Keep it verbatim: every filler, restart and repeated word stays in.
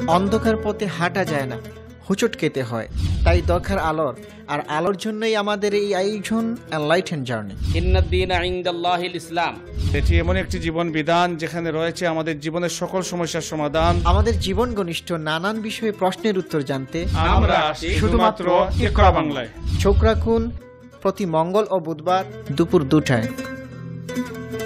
অন্ধকার পথে হাঁটা যায় না, হুচট খেতে হয়, তাই দরকার আলোর। আর আলোর জন্যই আমাদের এই আয়োজন এনলাইটেন জার্নি। ইন্নাদ-দীনা ইনদাল্লাহিল ইসলাম। এটি এমন একটি জীবন বিধান যেখানে রয়েছে আমাদের জীবনের সকল সমস্যার সমাধান। আমাদের জীবন ঘনিষ্ঠ নানান বিষয়ে প্রশ্নের উত্তর জানতে আমরা আসি শুধুমাত্র ইকরা বাংলায়। চোখ রাখুন প্রতি মঙ্গল ও বুধবার দুপুর দুটায়।